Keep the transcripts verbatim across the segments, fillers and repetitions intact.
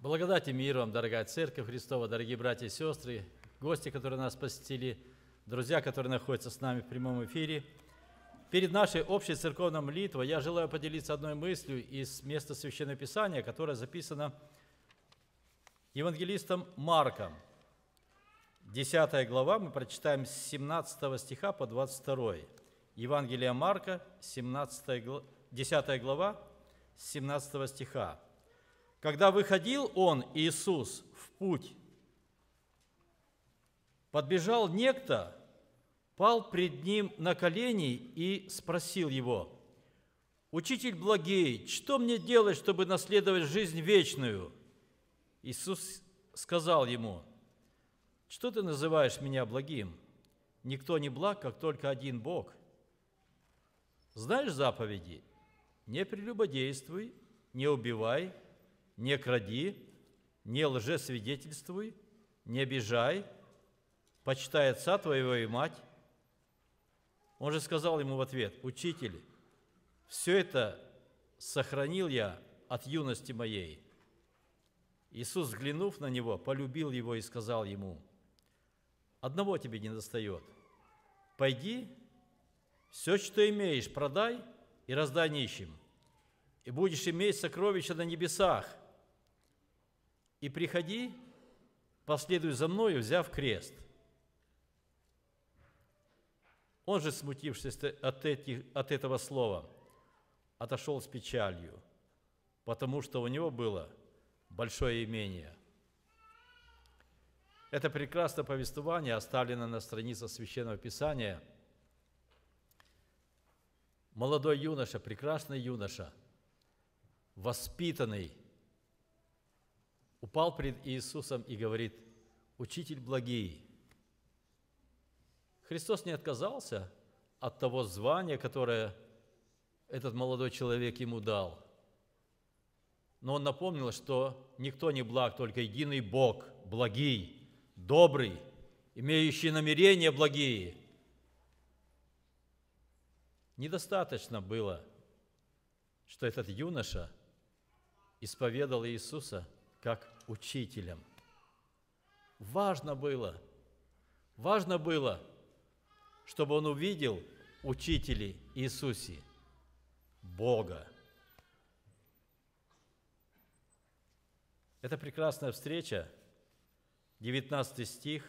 Благодать и мир вам, дорогая Церковь Христова, дорогие братья и сестры, гости, которые нас посетили, друзья, которые находятся с нами в прямом эфире. Перед нашей общей церковной молитвой я желаю поделиться одной мыслью из места Священного Писания, которое записано евангелистом Марком. десятая глава, мы прочитаем с семнадцатого стиха по двадцать второй. Евангелие Марка, десятая глава, с семнадцатого стиха. «Когда выходил он, Иисус, в путь, подбежал некто, пал пред ним на колени и спросил его: „Учитель благий, что мне делать, чтобы наследовать жизнь вечную?“ Иисус сказал ему: „Что ты называешь меня благим? Никто не благ, как только один Бог. Знаешь заповеди? Не прелюбодействуй, не убивай, не кради, не лжесвидетельствуй, не обижай, почитай отца твоего и мать“. Он же сказал ему в ответ: „Учитель, все это сохранил я от юности моей“. Иисус, взглянув на него, полюбил его и сказал ему: „Одного тебе не достает. Пойди, все, что имеешь, продай и раздай нищим, и будешь иметь сокровища на небесах. И приходи, последуй за мною, взяв крест“. Он же, смутившись от, этих, от этого слова, отошел с печалью, потому что у него было большое имение. Это прекрасное повествование оставлено на страницах Священного Писания. Молодой юноша, прекрасный юноша, воспитанный, упал пред Иисусом и говорит: „Учитель благий“. Христос не отказался от того звания, которое этот молодой человек ему дал. Но он напомнил, что никто не благ, только единый Бог, благий, добрый, имеющий намерения благие. Недостаточно было, что этот юноша исповедал Иисуса как учителем. Важно было, важно было, чтобы он увидел учителей Иисусе, Бога. Это прекрасная встреча, девятнадцатый стих.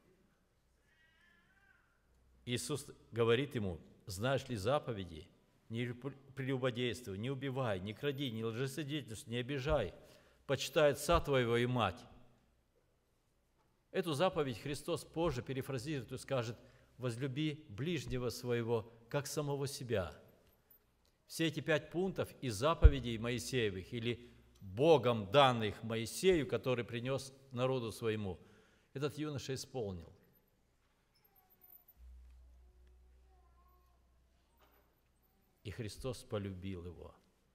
Иисус говорит ему: „Знаешь ли заповеди? Не прелюбодействуй, не убивай, не кради, не лжесвидетельствуй, не обижай, почитай отца твоего и мать“. Эту заповедь Христос позже перефразирует и скажет: „Возлюби ближнего своего, как самого себя“. Все эти пять пунктов из заповедей Моисеевых или Богом данных Моисею, который принес народу своему, этот юноша исполнил. И Христос полюбил его.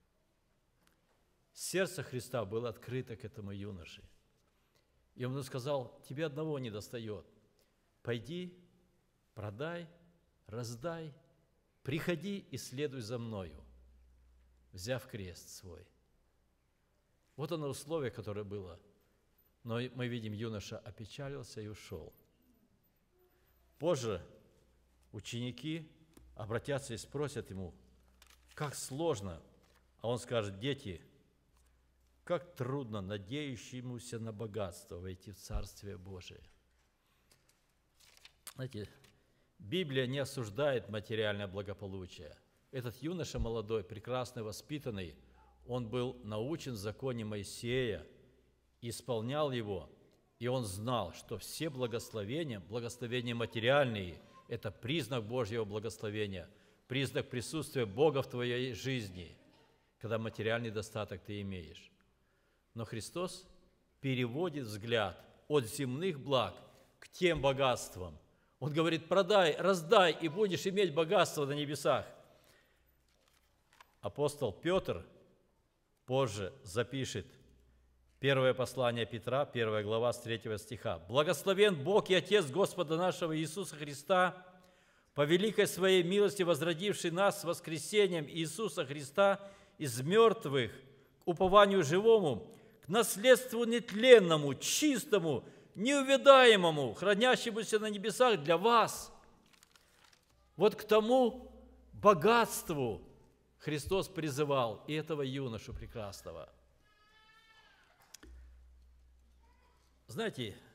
Сердце Христа было открыто к этому юноше. И он ему сказал: „Тебе одного не достает. Пойди, продай, раздай, приходи и следуй за мною, взяв крест свой“. Вот оно условие, которое было. Но мы видим, юноша опечалился и ушел. Позже ученики обратятся и спросят ему: „Как сложно“. А он скажет: „Дети, как трудно надеющемуся на богатство войти в Царствие Божие“. Знаете, Библия не осуждает материальное благополучие. Этот юноша молодой, прекрасный, воспитанный, он был научен в законе Моисея, исполнял его, и он знал, что все благословения, благословения материальные – это признак Божьего благословения, признак присутствия Бога в твоей жизни, когда материальный достаток ты имеешь. Но Христос переводит взгляд от земных благ к тем богатствам. Он говорит: „Продай, раздай, и будешь иметь богатство на небесах“. Апостол Петр позже запишет первое послание Петра, первая глава, с третьего стиха: „Благословен Бог и Отец Господа нашего Иисуса Христа, по великой Своей милости возродивший нас с воскресением Иисуса Христа из мертвых к упованию живому, к наследству нетленному, чистому, неувядаемому, хранящемуся на небесах для вас. Вот к тому богатству Христос призывал и этого юношу прекрасного. Знаете,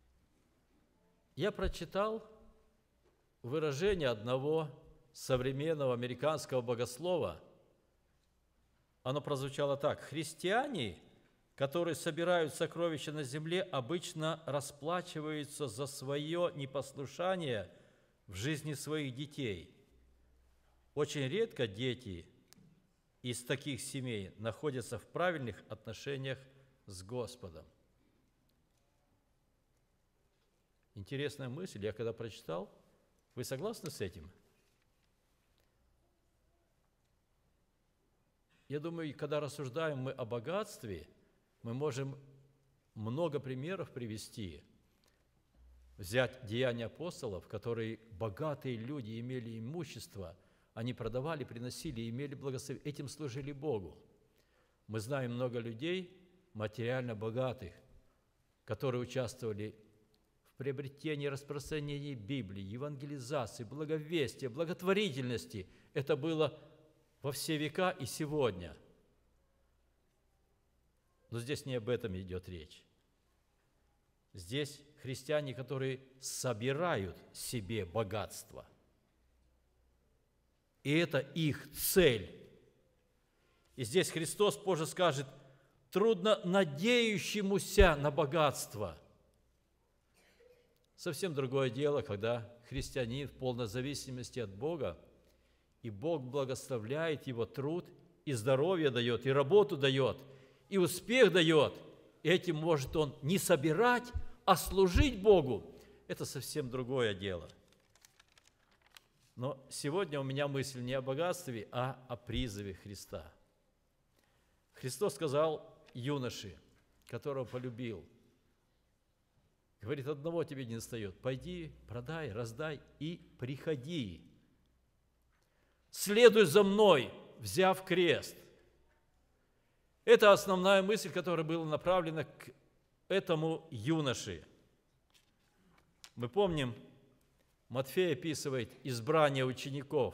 я прочитал выражение одного современного американского богослова. Оно прозвучало так: христиане, которые собирают сокровища на земле, обычно расплачиваются за свое непослушание в жизни своих детей. Очень редко дети из таких семей находятся в правильных отношениях с Господом. Интересная мысль, я когда прочитал, вы согласны с этим? Я думаю, когда рассуждаем мы о богатстве, мы можем много примеров привести. Взять деяния апостолов, которые богатые люди имели имущество, они продавали, приносили, имели благословение, этим служили Богу. Мы знаем много людей, материально богатых, которые участвовали в приобретении, распространении Библии, евангелизации, благовестия, благотворительности. Это было во все века и сегодня. Но здесь не об этом идет речь. Здесь христиане, которые собирают себе богатство. И это их цель. И здесь Христос позже скажет: трудно надеющемуся на богатство. Совсем другое дело, когда христианин в полной зависимости от Бога, и Бог благословляет его труд, и здоровье дает, и работу дает, и успех дает. И этим может он не собирать, а служить Богу. Это совсем другое дело. Но сегодня у меня мысль не о богатстве, а о призыве Христа. Христос сказал юноше, которого полюбил, говорит: одного тебе не достает, пойди, продай, раздай и приходи. Следуй за мной, взяв крест. Это основная мысль, которая была направлена к этому юноше. Мы помним, Матфей описывает избрание учеников.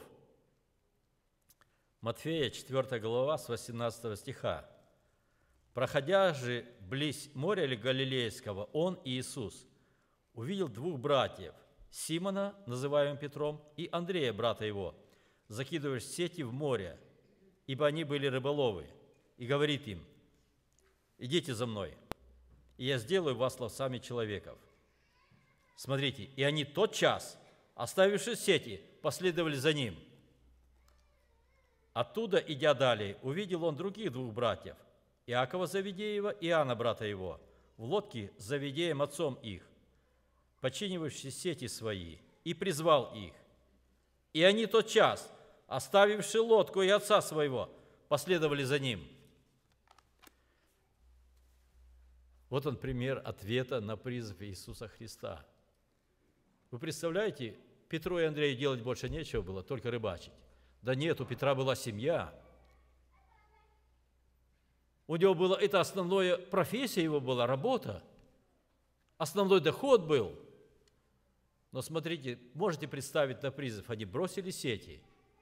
Матфея, четвёртая глава, с восемнадцатого стиха. «Проходя же близ моря Галилейского, он, Иисус, увидел двух братьев, Симона, называемого Петром, и Андрея, брата его, закидываешь сети в море, ибо они были рыболовы, и говорит им: идите за мной, и я сделаю вас ловцами человеков. Смотрите, и они тотчас, оставивши сети, последовали за ним. Оттуда, идя далее, увидел он других двух братьев, Иакова Завидеева и Иоанна, брата его, в лодке с Завидеем, отцом их, починивавшие сети свои, и призвал их. И они тотчас, оставивши лодку и отца своего, последовали за ним». Вот он пример ответа на призыв Иисуса Христа. Вы представляете, Петру и Андрею делать больше нечего было, только рыбачить. Да нет, у Петра была семья. У него была, это основная профессия его была, работа. Основной доход был. Но смотрите, можете представить на призыв, они бросили сети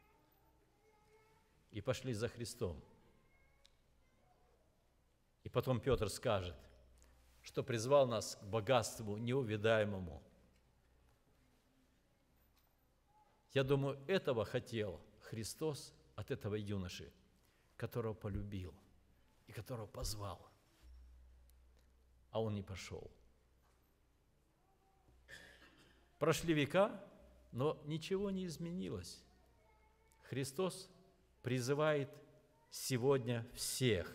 и пошли за Христом. И потом Петр скажет, что призвал нас к богатству неувядаемому. Я думаю, этого хотел Христос от этого юноши, которого полюбил и которого позвал, а он не пошел. Прошли века, но ничего не изменилось. Христос призывает сегодня всех.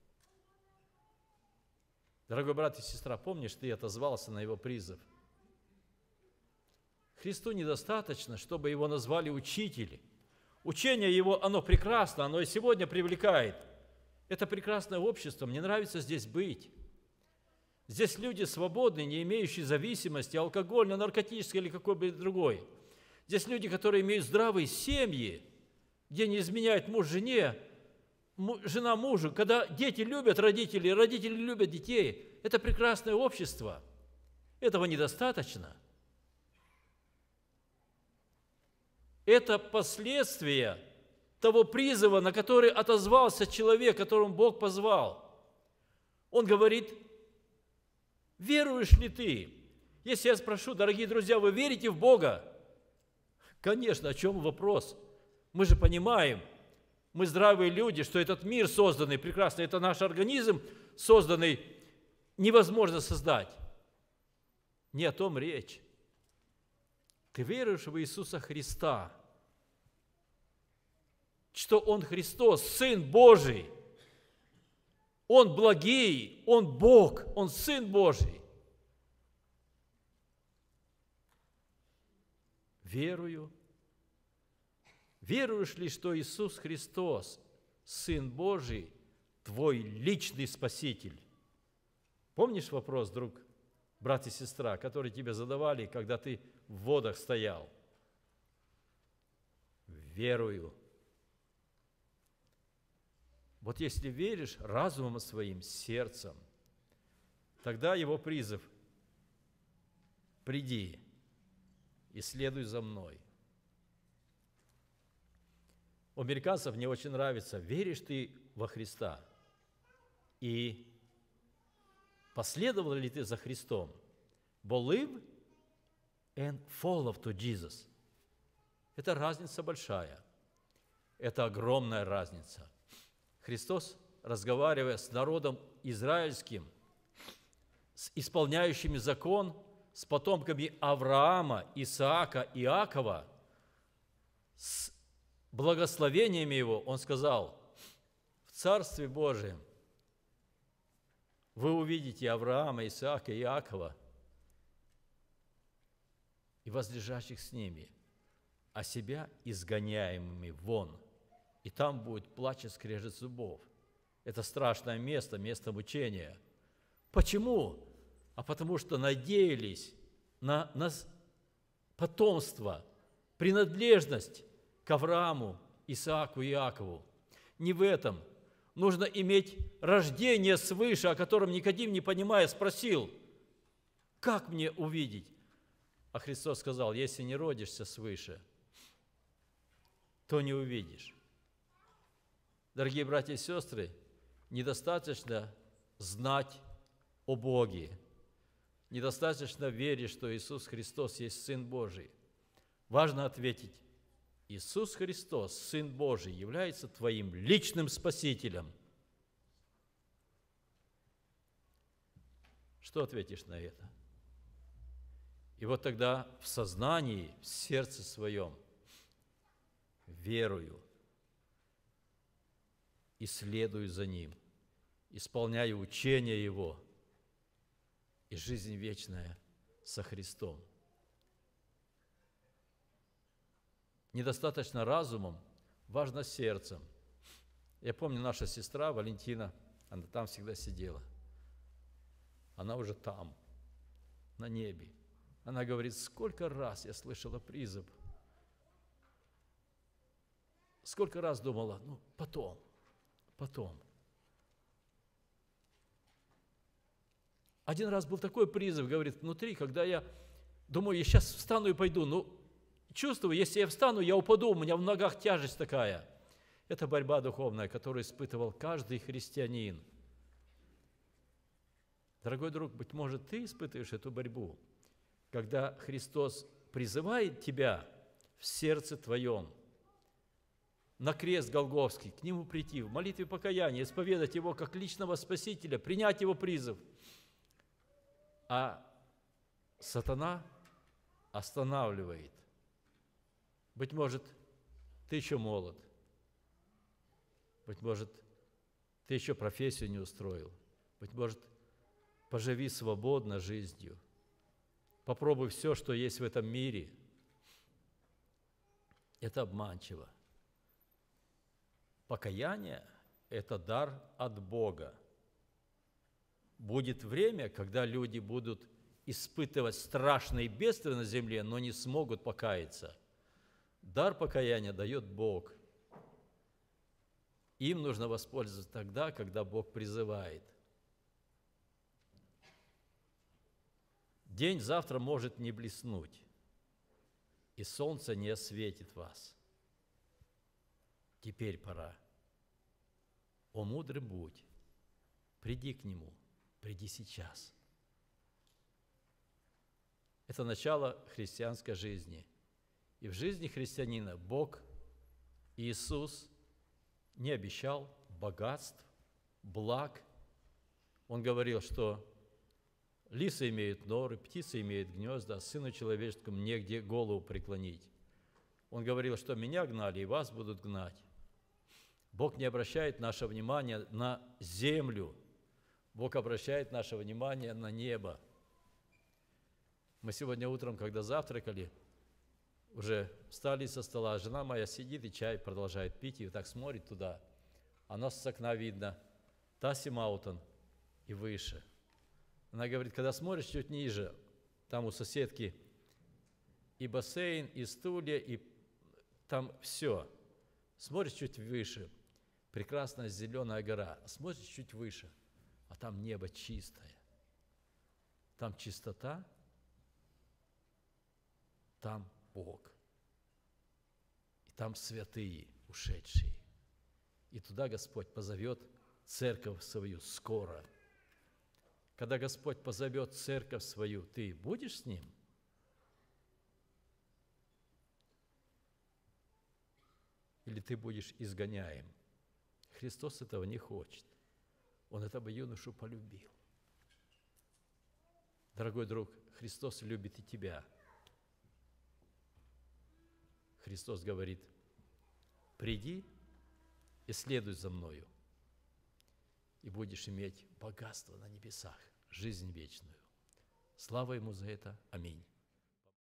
Дорогой брат и сестра, помнишь, ты отозвался на его призыв? Христу недостаточно, чтобы его назвали учитель. Учение его, оно прекрасно, оно и сегодня привлекает. Это прекрасное общество, мне нравится здесь быть. Здесь люди свободные, не имеющие зависимости, алкогольной, наркотической или какой-бы другой. Здесь люди, которые имеют здравые семьи, где не изменяет муж жене, жена мужу, когда дети любят родителей, родители любят детей, это прекрасное общество. Этого недостаточно. Это последствия того призыва, на который отозвался человек, которому Бог позвал. Он говорит: веруешь ли ты? Если я спрошу, дорогие друзья, вы верите в Бога? Конечно, о чем вопрос? Мы же понимаем, мы здравые люди, что этот мир созданный прекрасный, это наш организм созданный, невозможно создать. Не о том речь. Ты веруешь в Иисуса Христа, что Он Христос, Сын Божий, Он благий, Он Бог, Он Сын Божий. Верую. Веруешь ли, что Иисус Христос, Сын Божий, твой личный Спаситель? Помнишь вопрос, друг, брат и сестра, который тебе задавали, когда ты в водах стоял? Верую. Вот если веришь разумом своим, сердцем, тогда его призыв: приди и следуй за мной. У американцев мне очень нравится: веришь ты во Христа и последовал ли ты за Христом? Believe and follow to Jesus. Это разница большая. Это огромная разница. Христос, разговаривая с народом израильским, с исполняющими закон, с потомками Авраама, Исаака, Иакова, с благословениями его, Он сказал: в Царстве Божием вы увидите Авраама, Исаака, Иакова и возлежащих с ними, а себя изгоняемыми вон. И там будет плач и скрежет зубов. Это страшное место, место мучения. Почему? А потому что надеялись на, на потомство, принадлежность к Аврааму, Исааку и Иакову. Не в этом. Нужно иметь рождение свыше, о котором Никодим, не понимая, спросил: как мне увидеть? А Христос сказал: если не родишься свыше, то не увидишь. Дорогие братья и сестры, недостаточно знать о Боге, недостаточно верить, что Иисус Христос есть Сын Божий. Важно ответить: Иисус Христос, Сын Божий, является твоим личным Спасителем. Что ответишь на это? И вот тогда в сознании, в сердце своем верую и следую за Ним, исполняю учение Его и жизнь вечная со Христом. Недостаточно разумом, важно сердцем. Я помню, наша сестра Валентина, она там всегда сидела. Она уже там, на небе. Она говорит: сколько раз я слышала призыв, сколько раз думала: ну, потом, потом. Один раз был такой призыв, говорит, внутри, когда я думаю, я сейчас встану и пойду, ну, чувствую, если я встану, я упаду, у меня в ногах тяжесть такая. Это борьба духовная, которую испытывал каждый христианин. Дорогой друг, быть может, ты испытываешь эту борьбу, когда Христос призывает тебя в сердце твоем на крест Голгофский, к Нему прийти, в молитве покаяния, исповедать Его как личного Спасителя, принять Его призыв. А сатана останавливает. Быть может, ты еще молод. Быть может, ты еще профессию не устроил. Быть может, поживи свободно жизнью. Попробуй все, что есть в этом мире. Это обманчиво. Покаяние – это дар от Бога. Будет время, когда люди будут испытывать страшные бедствия на земле, но не смогут покаяться. Дар покаяния дает Бог. им нужно воспользоваться тогда, когда Бог призывает. День завтра может не блеснуть, и солнце не осветит вас. Теперь пора. О, мудрый будь, приди к Нему, приди сейчас. Это начало христианской жизни. И в жизни христианина Бог, Иисус, не обещал богатств, благ. Он говорил, что лисы имеют норы, птицы имеют гнезда, а сыну человеческому негде голову преклонить. Он говорил, что меня гнали, и вас будут гнать. Бог не обращает наше внимание на землю. Бог обращает наше внимание на небо. Мы сегодня утром, когда завтракали, уже встали со стола, жена моя сидит и чай продолжает пить, и вот так смотрит туда. А нас с окна видно Таси Маутон и выше. Она говорит, когда смотришь чуть ниже, там у соседки и бассейн, и стулья, и там все. Смотришь чуть выше, прекрасная зеленая гора. Смотришь чуть выше, а там небо чистое. Там чистота, там Бог. И там святые, ушедшие. И туда Господь позовет церковь свою скоро. Когда Господь позовет церковь свою, ты будешь с Ним? Или ты будешь изгоняем? Христос этого не хочет. Он этого юношу полюбил. Дорогой друг, Христос любит и тебя. Христос говорит, приди и следуй за мною, и будешь иметь богатство на небесах, жизнь вечную. Слава Ему за это. Аминь.